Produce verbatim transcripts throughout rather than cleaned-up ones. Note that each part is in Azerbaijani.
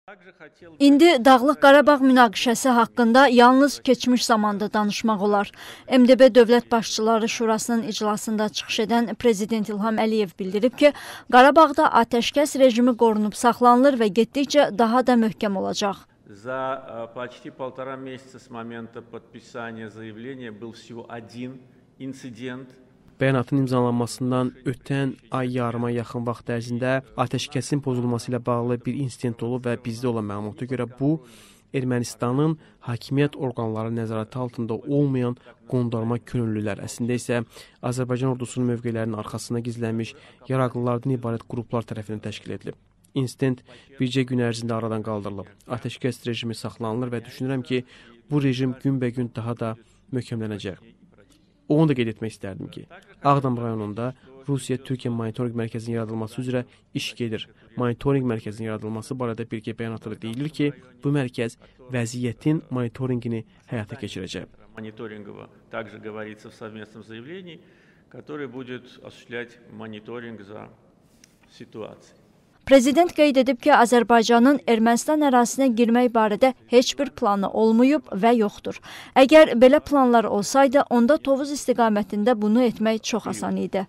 İndi Dağlıq Qarabağ münaqişəsi haqqında yalnız keçmiş zamanda danışmaq olar. M D B Dövlət Başçıları Şurasının iclasında çıxış edən Prezident İlham Əliyev bildirib ki, Qarabağda atəşkəs rejimi qorunub saxlanılır və getdikcə daha da möhkəm olacaq. За почти полтора месяца с момента подписания заявления был всего один инцидент. Bəyanatın imzalanmasından ötən ay yarıma yaxın vaxt ərzində atəşkəsin pozulması ilə bağlı bir insident olub və bizdə olan məlumata görə bu, Ermənistanın hakimiyyət orqanları nəzarəti altında olmayan qondarma könüllülər, əslində isə Azərbaycan ordusunun mövqelərinin arxasına gizlənmiş yaraqlılardan ibarət qruplar tərəfindən təşkil edilib. İnsident bircə gün ərzində aradan qaldırılıb. Atəşkəs rejimi saxlanılır və düşünürəm ki, bu rejim günbəgün daha da möhkəmlənəcək. Onu da qeyd etmək istərdim ki, Ağdam rayonunda Rusiya-Türkiyə monitorinq mərkəzinin yaradılması üzrə iş gedir. Monitorinq mərkəzinin yaradılması barədə bir bəyanatda deyilir ki, bu mərkəz vəziyyətin monitorinqini həyata keçirəcək. Мониторингово также говорится в совместном заявлении, который будет осуществлять мониторинг за ситуацией. Prezident qeyd edib ki, Azərbaycanın Ermənistan ərazisinə girmək barədə heç bir planı olmayıb və yoxdur. Əgər belə planlar olsaydı, onda Tovuz istiqamətində bunu etmək çox asan idi.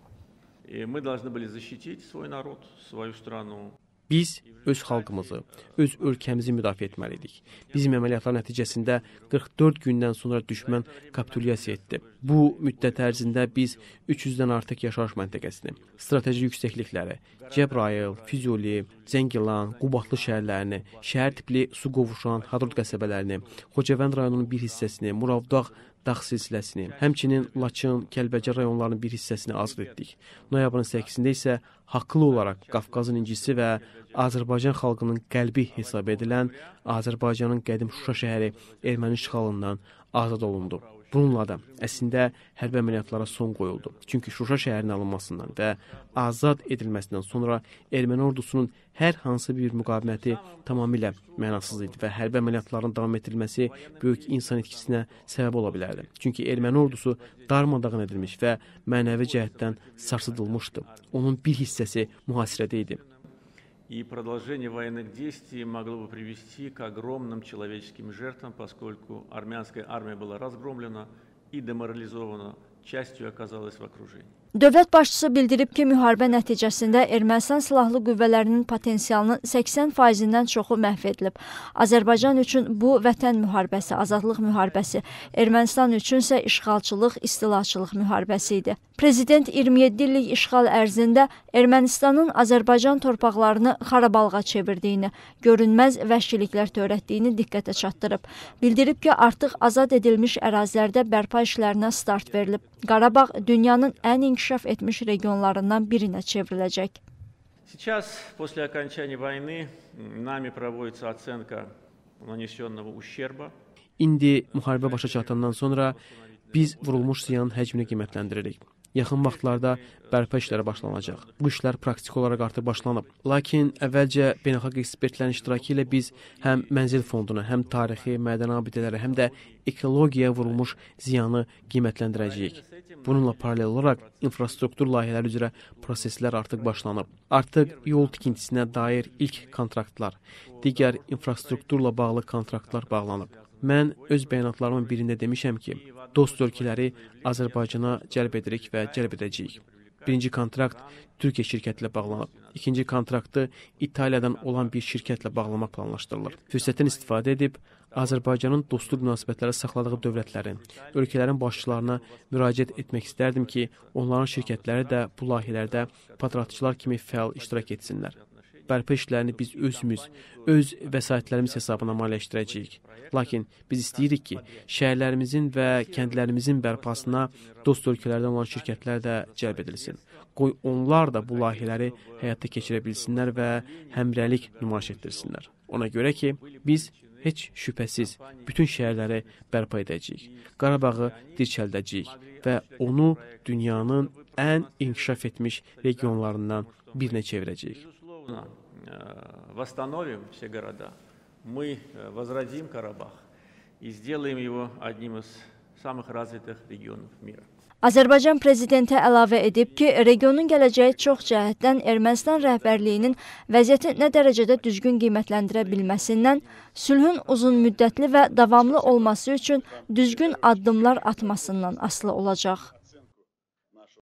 Мы должны были защитить свой народ, свою страну. Biz öz xalqımızı, öz ölkəmizi müdafiə etməliydik. Bizim əməliyyatlar nəticəsində qırx dörd gündən sonra düşmən kapitulyasiya etdi. Bu müddət ərzində biz üç yüzdən artıq yaşayış məntəqəsini, strateji yüksəklikləri, Cəbrayıl, Füzuli, Zəngilan, Qubadlı şəhərlərini, şəhər tipli su qovuşan Hadrut qəsəbələrini, Xocavənd rayonunun bir hissəsini, Muravdağ dağ silsiləsini, həmçinin Laçın, Kəlbəcər rayonlarının bir hissəsini azad etdik. Noyabrın səkkizində isə haqlı olaraq Qafqazın incisi və Azərbaycan xalqının qəlbi hesab edilən Azərbaycanın qədim Şuşa şəhəri erməni işğalından azad olundu. Bununla da əslində hərbi əməliyyatlara son qoyuldu. Çünki Şuşa şəhərinin alınmasından və azad edilməsindən sonra erməni ordusunun hər hansı bir müqaviməti tamamilə mənasız idi və hərbi əməliyyatların davam etdirilməsi böyük insan itkisinə səbəb ola bilərdi. Çünki erməni ordusu darmadağın edilmiş və mənəvi cəhətdən sarsıdılmışdı. Onun bir hissəsi mühasirədə idi. И продолжение военных действий могло бы привести к огромным человеческим жертвам, поскольку армянская армия была разгромлена и деморализована, частью оказалась в окружении. Dövlət başçısı bildirib ki, müharibə nəticəsində Ermənistan silahlı qüvvələrinin potensialının səksən faizindən çoxu məhv edilib. Azərbaycan üçün bu vətən müharibəsi, azadlıq müharibəsi, Ermənistan üçün isə işğalçılıq, istilaçılıq müharibəsi idi. Prezident iyirmi yeddi illik işğal ərzində Ermənistanın Azərbaycan torpaqlarını xarabalığa çevirdiyini, görünməz vəhşiliklər törətdiyini diqqətə çatdırıb. Bildirib ki, artıq azad edilmiş ərazilərdə bərpa işlərinə start verilib. Qarabağ dünyanın ən inkişaf etmiş regionlarından birinə çevriləcək. Сейчас, после окончания войны, нами проводится оценка нанесенного ущерба. İndi müharibə başa çatandan sonra biz vurulmuş ziyanın həcmini qiymətləndiririk. Yaxın vaxtlarda bərpa işləri başlanacaq. Bu işlər praktik olaraq artıq başlanıb. Lakin əvvəlcə beynəlxalq ekspertlərin iştirakı ilə biz həm mənzil fondunu, həm tarixi, mədəni abidələri, həm də ekologiyaya vurulmuş ziyanı qiymətləndirəcəyik. Bununla paralel olaraq infrastruktur layihələri üzrə proseslər artıq başlanıb. Artıq yol tikintisinə dair ilk kontraktlar, digər infrastrukturla bağlı kontraktlar bağlanıb. Mən öz bəyanatlarımın birində demişəm ki, dost ölkələri Azərbaycana cəlb edirik və cəlb edəcəyik. Birinci kontrakt Türkiyə şirkəti ilə bağlanıb. İkinci kontraktı İtaliyadan olan bir şirkətlə bağlamaq planlaşdırılır. Fürsətdən istifadə edib Azərbaycanın dostluq münasibətləri saxladığı dövlətlərin, ölkələrin başçılarına müraciət etmək istərdim ki, onların şirkətləri də bu layihələrdə patronatçılar kimi fəal iştirak etsinlər. Bərpa işlərini biz özümüz, öz vəsaitlərimiz hesabına maliyyələşdirəcəyik. Lakin biz istəyirik ki, şəhərlərimizin və kəndlərimizin bərpasına dost ölkələrdən olan şirkətlər də cəlb edilsin. Qoy onlar da bu layihələri həyata keçirə bilsinlər və həmrəylik nümayiş etdirsinlər. Ona görə ki, biz heç şübhəsiz bütün şəhərləri bərpa edəcəyik. Qarabağı dirçəldəcəyik və onu dünyanın ən inkişaf etmiş regionlarından birinə çevirəcəyik. Восстановим все города, мы возродим Карабах и сделаем его одним из самых развитых регионов мира. Azərbaycan prezidenti əlavə edib ki, regionun gələcəyi çox cəhətdən Ermənistan rəhbərliyinin vəziyyəti nə dərəcədə düzgün qiymətləndirə bilməsindən, sülhün uzunmüddətli və davamlı olması üçün düzgün addımlar atmasından asılı olacaq.